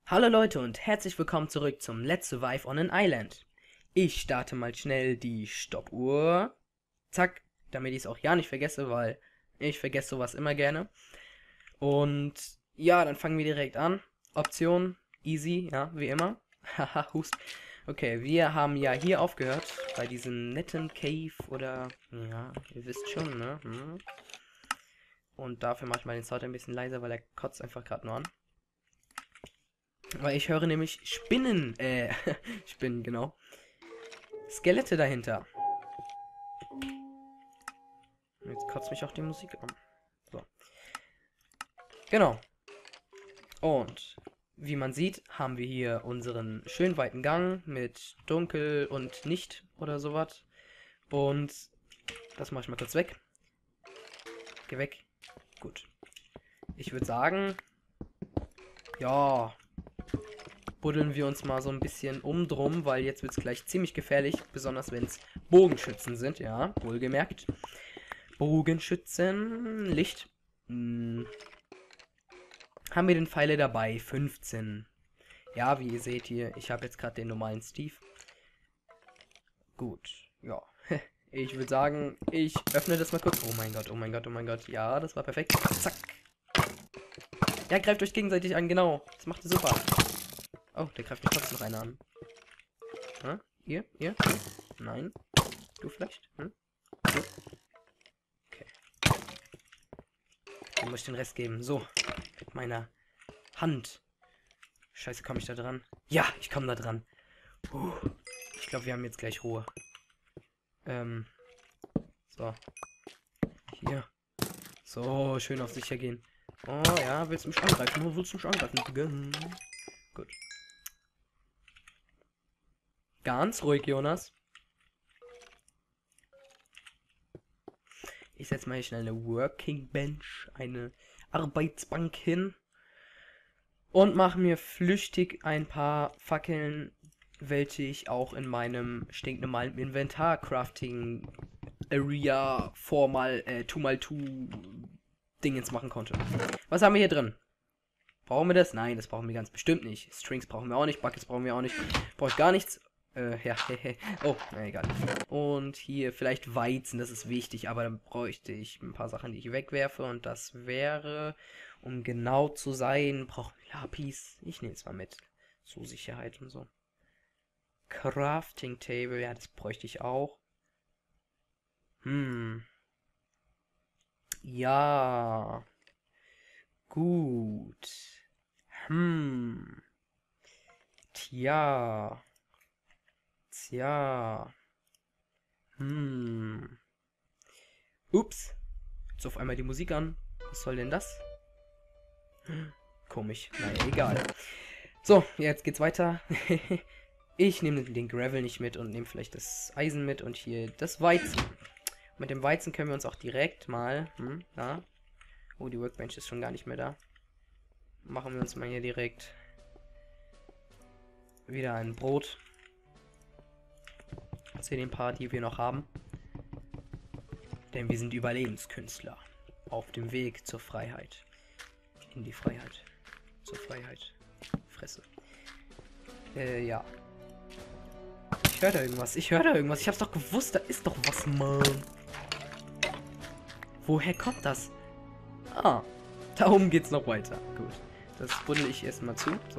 Hallo Leute und herzlich willkommen zurück zum Let's Survive on an Island. Ich starte mal schnell die Stoppuhr. Zack, damit ich es auch ja nicht vergesse, weil ich vergesse sowas immer gerne. Und ja, dann fangen wir direkt an. Option, easy, ja, wie immer. Haha, Hust. Okay, wir haben ja hier aufgehört, bei diesem netten Cave oder, ja, ihr wisst schon, ne? Und dafür mache ich mal den Sound ein bisschen leiser, weil er kotzt einfach gerade nur an. Weil ich höre nämlich Spinnen, Spinnen, genau. Skelette dahinter. Jetzt kotzt mich auch die Musik an. So. Genau. Und wie man sieht, haben wir hier unseren schön weiten Gang mit dunkel und nicht oder sowas. Und das mache ich mal kurz weg. Geh weg. Gut. Ich würde sagen, ja, buddeln wir uns mal so ein bisschen drum, weil jetzt wird es gleich ziemlich gefährlich, besonders wenn es Bogenschützen sind, ja, wohlgemerkt. Bogenschützen, Licht. Haben wir den Pfeile dabei? 15. Ja, wie ihr seht hier, ich habe jetzt gerade den normalen Steve. Gut, ja. Ich würde sagen, ich öffne das mal kurz. Oh mein Gott, oh mein Gott, oh mein Gott. Ja, das war perfekt. Zack. Ja, greift euch gegenseitig an, genau. Das macht ihr super. Oh, der greift mich trotzdem noch einer an. Hm? Ihr? Nein. Du vielleicht? Du? Okay. Dann muss ich den Rest geben. So. Mit meiner Hand. Scheiße, komme ich da dran? Ja, ich komme da dran. Ich glaube, wir haben jetzt gleich Ruhe. So. Hier. So, schön auf sicher gehen. Oh ja, willst du mich angreifen? Willst du mich angreifen? Gut. Ganz ruhig, Jonas. Ich setze mal hier schnell eine Working Bench, eine Arbeitsbank hin. Und mache mir flüchtig ein paar Fackeln, welche ich auch in meinem stinknormalen Inventar-Crafting Area 2x2 Dingens machen konnte. Was haben wir hier drin? Brauchen wir das? Nein, das brauchen wir ganz bestimmt nicht. Strings brauchen wir auch nicht, Buckets brauchen wir auch nicht. Brauche ich gar nichts. Ja, oh, na egal. Und hier vielleicht Weizen, das ist wichtig, aber dann bräuchte ich ein paar Sachen, die ich wegwerfe. Und das wäre, um genau zu sein, brauche ich Lapis. Ich nehme es mal mit. Zur Sicherheit und so. Crafting Table, ja, das bräuchte ich auch. Ja. Gut. Tja. Tja. Ups. Jetzt auf einmal die Musik an. Was soll denn das? Komisch. Naja, egal. So, jetzt geht's weiter. Ich nehme den Gravel nicht mit und nehme vielleicht das Eisen mit und hier das Weizen. Mit dem Weizen können wir uns auch direkt mal, da. Oh, die Workbench ist schon gar nicht mehr da. Machen wir uns mal hier direkt wieder ein Brot. Aus den paar, die wir noch haben. Denn wir sind Überlebenskünstler. Auf dem Weg zur Freiheit. In die Freiheit. Zur Freiheit. Fresse. Ja. Ich höre da irgendwas. Ich hab's doch gewusst. Da ist doch was, Mann. Woher kommt das? Ah. Da oben geht's noch weiter. Gut. Das buddel ich erstmal zu. So.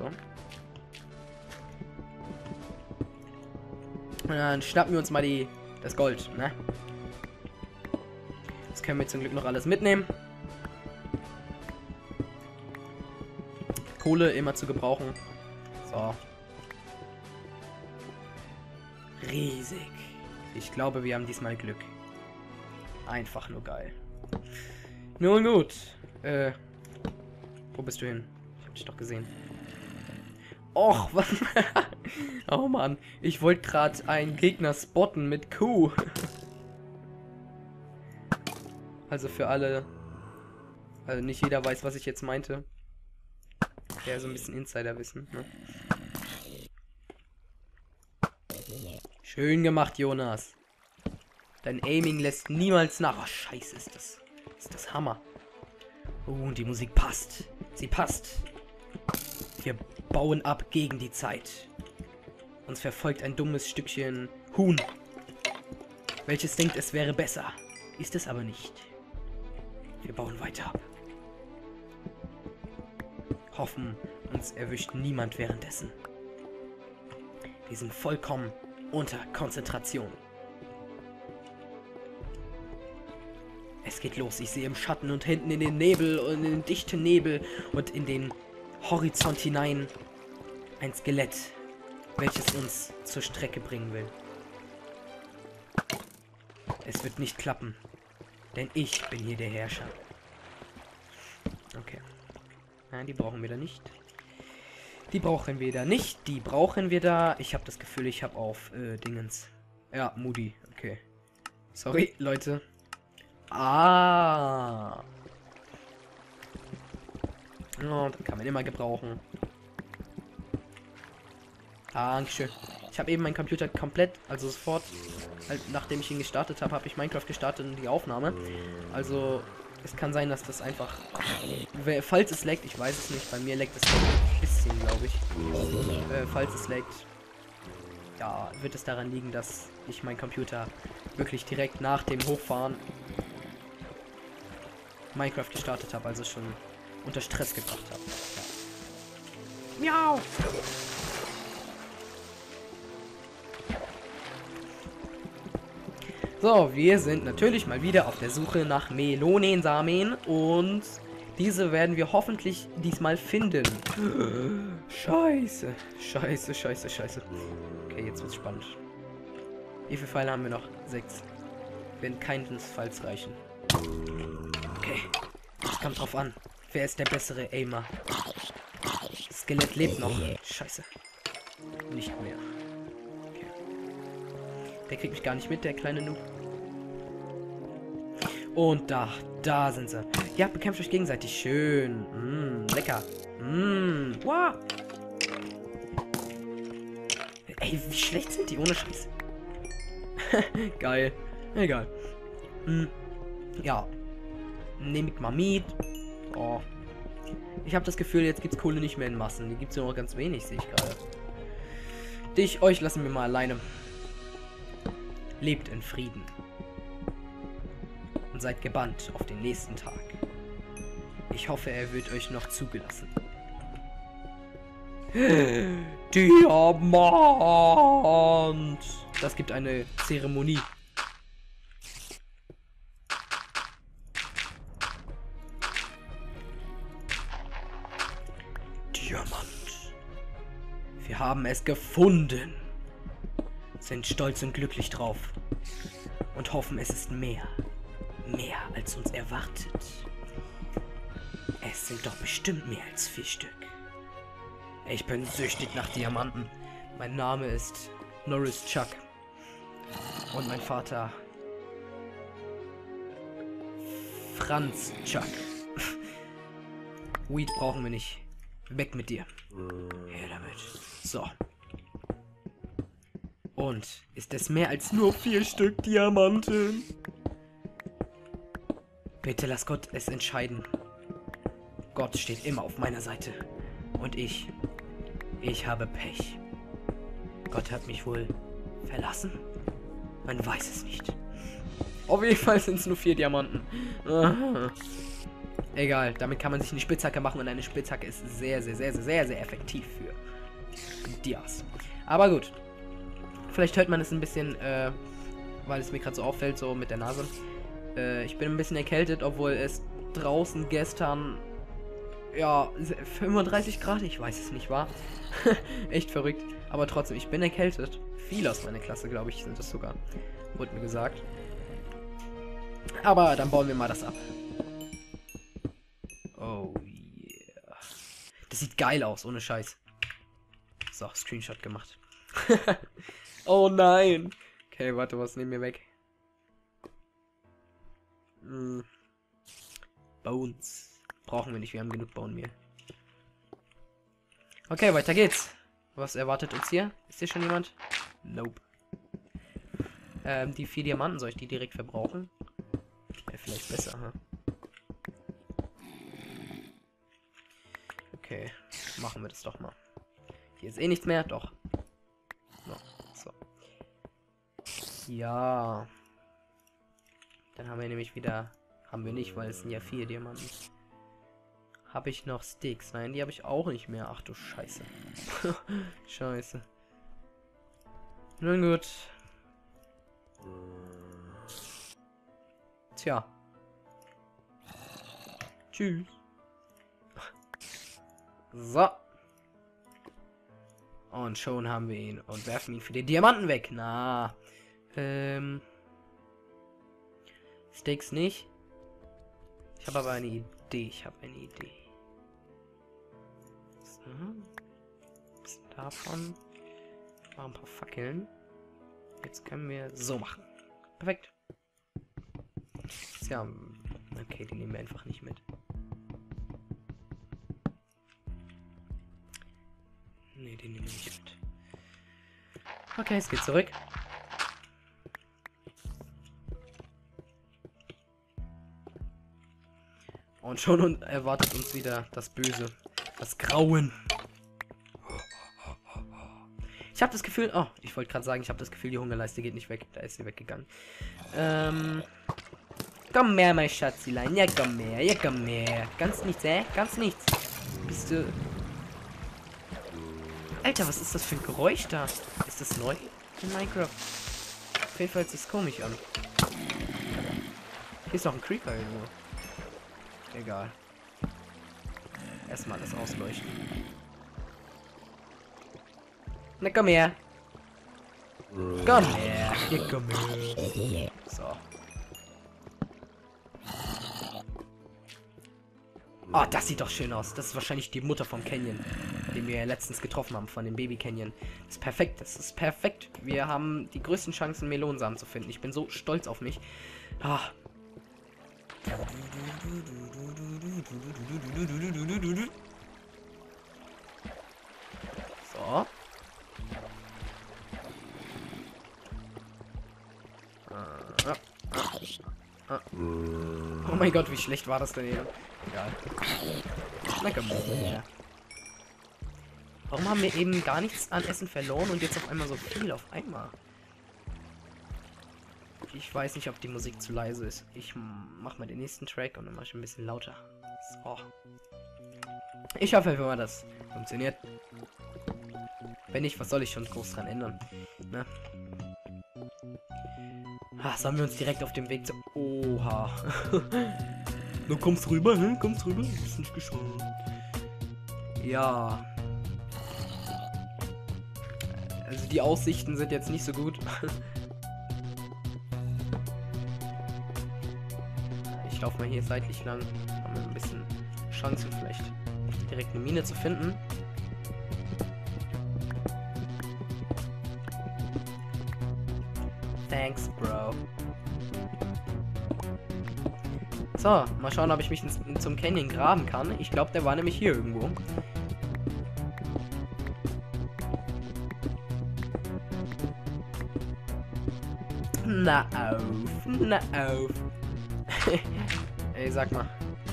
Und dann schnappen wir uns mal das Gold, ne? Das können wir zum Glück noch alles mitnehmen. Kohle immer zu gebrauchen. So. Riesig. Ich glaube, wir haben diesmal Glück. Einfach nur geil. Nun gut. Wo bist du hin? Ich hab dich doch gesehen. Och, was? Oh Mann, ich wollte gerade einen Gegner spotten mit Q. Also für alle, also nicht jeder weiß, was ich jetzt meinte. Ja, so ein bisschen Insiderwissen, ne? Schön gemacht, Jonas. Dein Aiming lässt niemals nach. Oh, scheiße, ist das Hammer. Oh, und die Musik passt. Sie passt. Wir bauen ab gegen die Zeit. Uns verfolgt ein dummes Stückchen Huhn, welches denkt, es wäre besser. Ist es aber nicht. Wir bauen weiter ab. Hoffen, uns erwischt niemand währenddessen. Wir sind vollkommen unter Konzentration. Es geht los. Ich sehe im Schatten und hinten in den Nebel und in den dichten Nebel und in den Horizont hinein ein Skelett, welches uns zur Strecke bringen will. Es wird nicht klappen, denn ich bin hier der Herrscher. Okay. Nein, die brauchen wir da nicht. Die brauchen wir da nicht. Die brauchen wir da. Ich habe das Gefühl, ich habe auf Dingens. Ja, Moody. Okay. Sorry, Leute. Ah. Oh, das kann man immer gebrauchen. Dankeschön. Ich habe eben meinen Computer komplett, also sofort, nachdem ich ihn gestartet habe, habe ich Minecraft gestartet und die Aufnahme. Also, es kann sein, dass das einfach, falls es laggt, ich weiß es nicht, bei mir laggt es ein bisschen, glaube ich. Falls es laggt, ja, wird es daran liegen, dass ich meinen Computer wirklich direkt nach dem Hochfahren Minecraft gestartet habe, also schon unter Stress gebracht habe. Ja. Miau! So, wir sind natürlich mal wieder auf der Suche nach Melonensamen und diese werden wir hoffentlich diesmal finden. Scheiße. Scheiße, scheiße, scheiße. Okay, jetzt wird's spannend. Wie viele Pfeile haben wir noch? 6. Werden keinesfalls reichen. Okay, es kommt drauf an. Wer ist der bessere Aimer? Das Skelett lebt noch. Scheiße. Nicht mehr. Okay. Der kriegt mich gar nicht mit, der kleine Noob. Und da sind sie. Ja, bekämpft euch gegenseitig. Schön. Lecker. Wow. Ey, wie schlecht sind die? Ohne Scheiß. Geil. Egal. Ja. Nehme ich mal mit. Oh. Ich habe das Gefühl, jetzt gibt's Kohle nicht mehr in Massen. Die gibt's nur noch ganz wenig, sehe ich gerade. Euch lassen wir mal alleine. Lebt in Frieden. Und seid gebannt auf den nächsten Tag. Ich hoffe, er wird euch noch zugelassen. Diamant! Das gibt eine Zeremonie. Diamant. Wir haben es gefunden. Sind stolz und glücklich drauf. Und hoffen, es ist mehr. Mehr als uns erwartet. Es sind doch bestimmt mehr als 4 Stück. Ich bin süchtig nach Diamanten. Mein Name ist Norris Chuck. Und mein Vater Franz Chuck. Weed brauchen wir nicht. Weg mit dir. Her damit. So. Und ist es mehr als nur 4 Stück Diamanten? Bitte lass Gott es entscheiden. Gott steht immer auf meiner Seite. Und ich habe Pech. Gott hat mich wohl verlassen? Man weiß es nicht. Auf jeden Fall sind es nur 4 Diamanten. Aha. Egal, damit kann man sich eine Spitzhacke machen und eine Spitzhacke ist sehr, sehr, sehr, sehr, sehr, sehr effektiv für Dias. Aber gut. Vielleicht hört man es ein bisschen, weil es mir gerade so auffällt, so mit der Nase. Ich bin ein bisschen erkältet, obwohl es draußen gestern, ja, 35 Grad, ich weiß es nicht, war. Echt verrückt. Aber trotzdem, ich bin erkältet. Viele aus meiner Klasse, glaube ich, sind das sogar. Wurde mir gesagt. Aber dann bauen wir mal das ab. Oh yeah. Das sieht geil aus, ohne Scheiß. So, Screenshot gemacht. Oh nein. Okay, warte, was nehmen wir weg? Bones. Brauchen wir nicht, wir haben genug Bone-Mehl. Okay, weiter geht's. Was erwartet uns hier? Ist hier schon jemand? Nope. Die 4 Diamanten, soll ich die direkt verbrauchen? Wäre vielleicht besser, ha? Okay. machen wir das doch mal. Hier ist eh nichts mehr. Doch. So. Ja. Dann haben wir nämlich wieder... Haben wir nicht, weil es sind ja 4 Diamanten. Habe ich noch Sticks? Nein, die habe ich auch nicht mehr. Ach du Scheiße. Scheiße. Nun gut. Tja. Tschüss. So. Und schon haben wir ihn und werfen ihn für die Diamanten weg. Na. Sticks nicht. Ich habe aber eine Idee. So. Bisschen davon. Mal ein paar Fackeln. Jetzt können wir so machen. Perfekt. Ja, okay, die nehmen wir einfach nicht mit. Ne, den nehmen wir nicht mit. Okay, es geht zurück. Und schon erwartet uns wieder das Böse. Das Grauen. Ich habe das Gefühl... Oh, ich wollte gerade sagen, ich habe das Gefühl, die Hungerleiste geht nicht weg. Da ist sie weggegangen. Komm her, mein Schatzilein. Ja, komm her. Ja, komm her. Ganz nichts, Ganz nichts. Bist du... Alter, was ist das für ein Geräusch da? Ist das neu in Minecraft? Auf jeden Fall hört sich's komisch an. Hier ist noch ein Creeper irgendwo. Egal. Erstmal das ausleuchten. Na, komm her. Komm her. Hier, komm her. So. Oh, das sieht doch schön aus. Das ist wahrscheinlich die Mutter vom Canyon, den wir ja letztens getroffen haben, von dem Baby Canyon. Das ist perfekt, das ist perfekt. Wir haben die größten Chancen, Melonensamen zu finden. Ich bin so stolz auf mich. Ah. So. Oh mein Gott, wie schlecht war das denn eben? Egal. Na komm her. Warum haben wir eben gar nichts an Essen verloren und jetzt auf einmal so viel auf einmal? Ich weiß nicht, ob die Musik zu leise ist. Ich mach mal den nächsten Track und dann mach ich ein bisschen lauter. So. Ich hoffe, das funktioniert. Wenn nicht, was soll ich schon groß dran ändern? Ne? Sollen wir uns direkt auf dem Weg zu... Oha. Du kommst rüber, ne? Kommst rüber. Ist nicht geschaut. Ja. Also die Aussichten sind jetzt nicht so gut. Ich laufe mal hier seitlich lang. Haben wir ein bisschen Chancen, vielleicht direkt eine Mine zu finden. Thanks, Bro. So, mal schauen, ob ich mich zum Canyon graben kann. Ich glaube, der war nämlich hier irgendwo. Na auf, na auf. Ey, sag mal.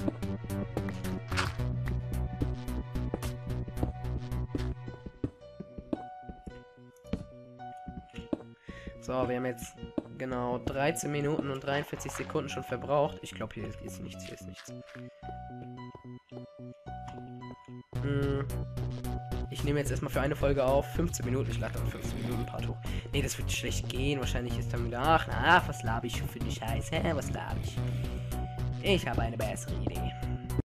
So, wir haben jetzt genau 13 Minuten und 43 Sekunden schon verbraucht. Ich glaube, hier ist nichts, Ich nehme jetzt erstmal für eine Folge auf 15 Minuten. Ich lade dann 15 Minuten Part hoch. Nee, das wird schlecht gehen. Wahrscheinlich ist dann wieder... Ach, was laber ich für eine Scheiße? Was laber ich? Ich habe eine bessere Idee.